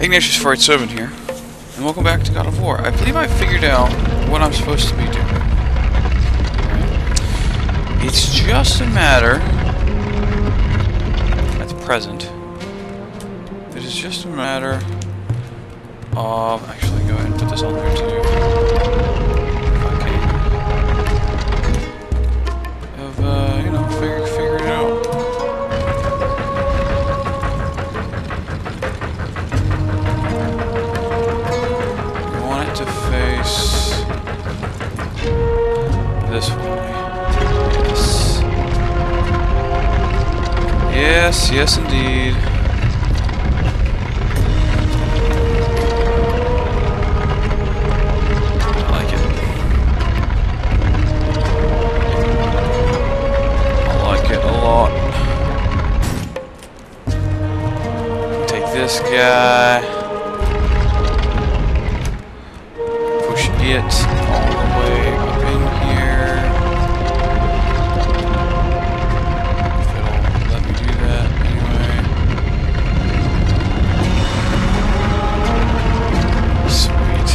Ignatius Fright 7 here, and welcome back to God of War. I believe I figured out what I'm supposed to be doing. It's just a matter, at the present, it is just a matter of, actually go ahead and put this on there too. You know, figure it out. You want it to face this way. Yes. Yes, indeed. This guy, push it all the way up in here. If it'll let me do that anyway. Sweet.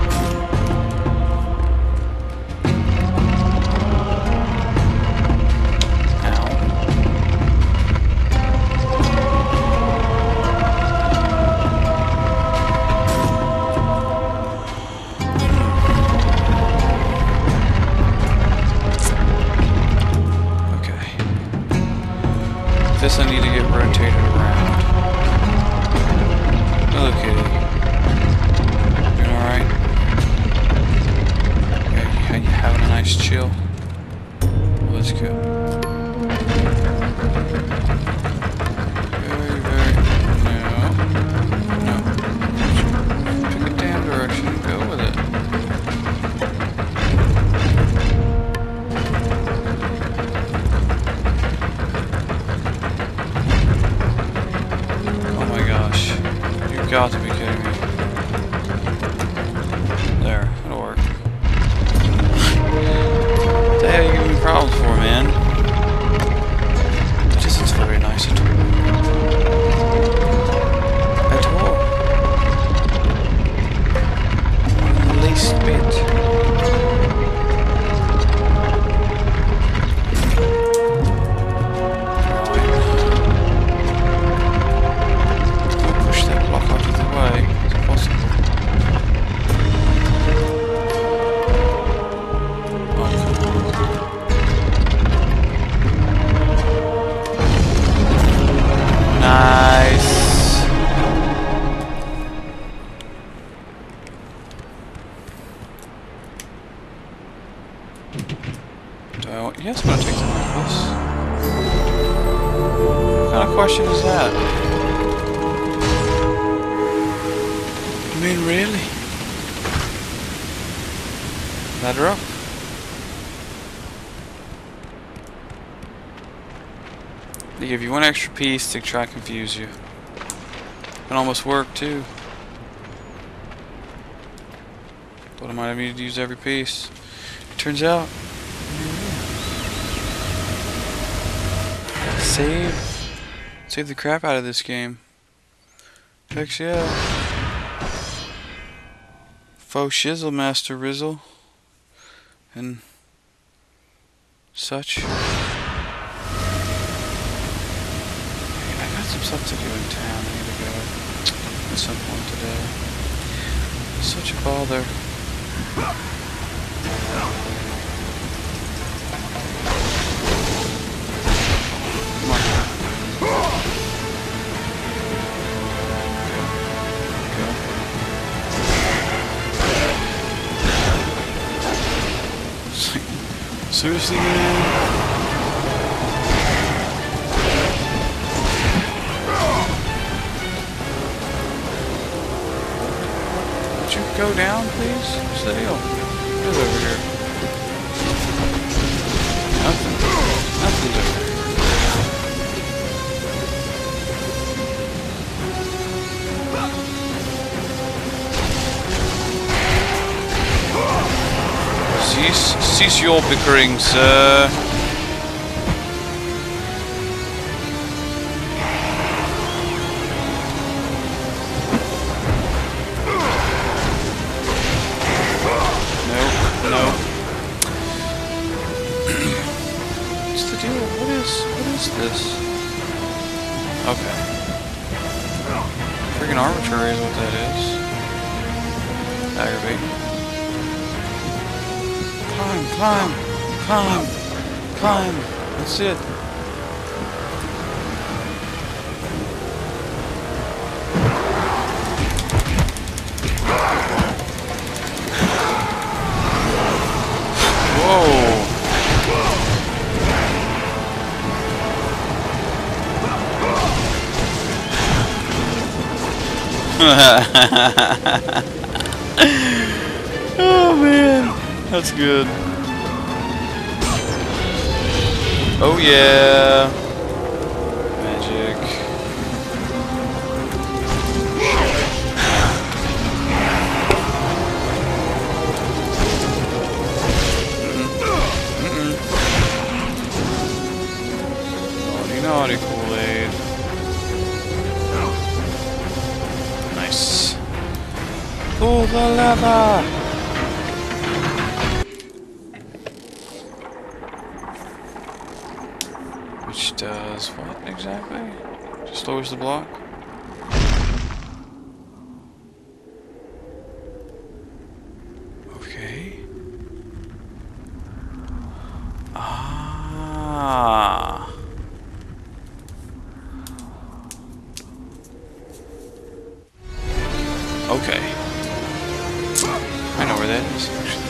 This I need to get rotated around. Hello, kitty. Doing alright? Yeah, you having a nice chill? Well, that's good. No. Pick a damn direction and go with it. You've got to be kidding me. There, that'll work. What the hell are you giving me problems for, man? It isn't very nice at all. At all. Not in the least bit. Yes, I'm gonna take the necklace. What kind of question is that? I mean, really? Ladder up. They give you one extra piece to try and confuse you. Can almost work too. But I might have needed to use every piece. It turns out. Save the crap out of this game. Heck yeah. Faux shizzle, Master Rizzle. And such. I got some stuff to do in town. I need to go at some point today. Such a bother. Seriously, man? Would you go down, please? What's the deal? What is over here? Nothing. Nothing's over here. Cease your bickering, sir. Okay. Freaking arbitrary is what that is. Aggravating. Climb, climb, climb, climb. That's it. Whoa. Oh man, that's good. Oh yeah, magic. Naughty, naughty Kool-Aid. Nice. Pull the lever! Which does what exactly? Just lowers the block? Okay. Ah. Okay. I know where that is, actually.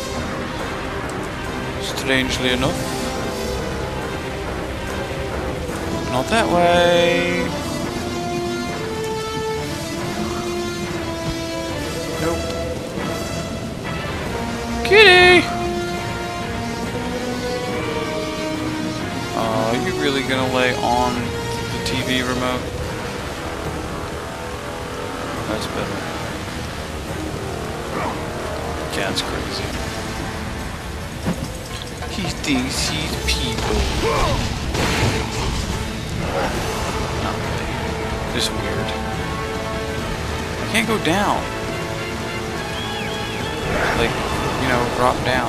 Strangely enough. Not that way. Nope. Kitty! Are you really gonna lay on the TV remote? That's better. Cat's crazy. He thinks he's people. Not really. Just weird. I can't go down. Like, you know, drop down.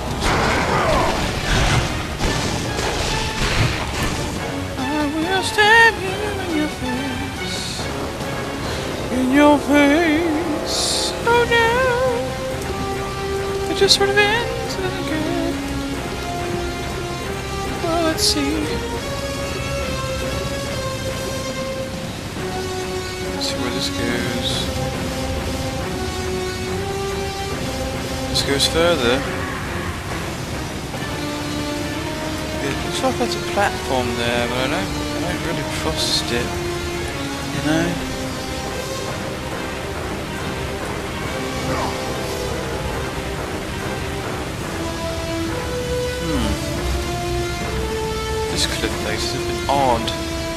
I will stab you in your face. In your face. Oh no. It just sort of ends in a good. Well, let's see. Let's see where this goes. This goes further. It looks like there's a platform there, but I don't really trust it. You know? This cliff place is a bit odd.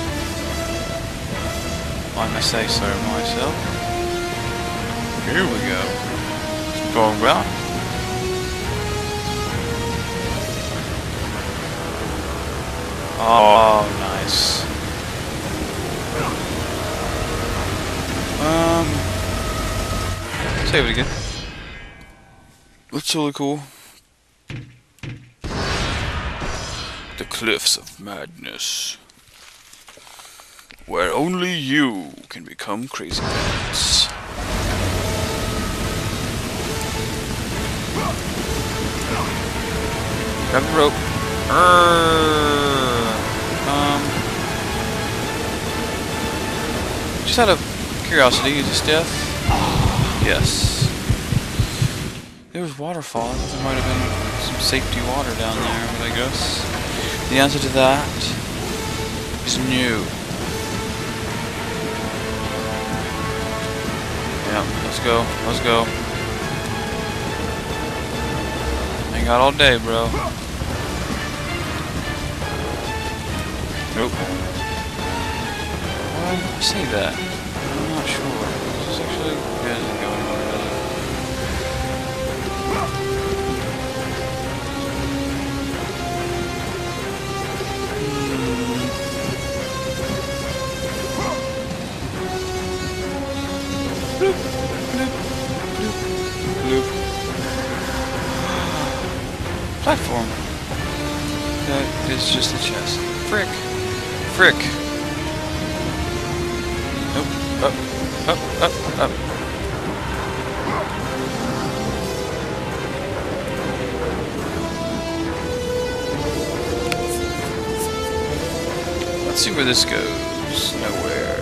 I may say so myself. Here we go. What's it going about? Oh, nice. Save it again. Looks really cool. The Cliffs of Madness, where only you can become crazy pants. Grab the rope. Just out of curiosity, is this death? Yes. There was waterfall. There might have been some safety water down there, but I guess the answer to that is no. Yeah, let's go. Let's go. Ain't got all day, bro. Nope. Why did I say that? I'm not sure. This is actually... Yeah, it doesn't go anywhere, does it? Bloop, bloop, bloop, bloop. Platform. That is just a chest. Frick. Frick. Up, up, up. Let's see where this goes. Nowhere.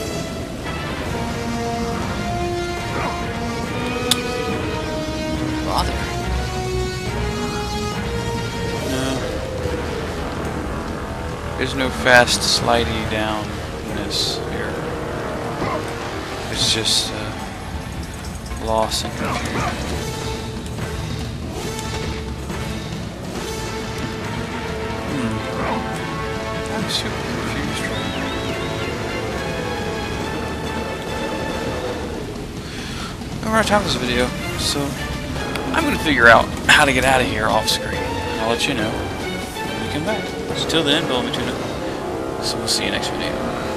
Bother. There's no fast slidey down in this here. It's just loss and confusion. I'm super confused right now. We're out of time for this video, so I'm going to figure out how to get out of here off screen. I'll let you know when we come back. So till then, Bill Matuna. So we'll see you next video.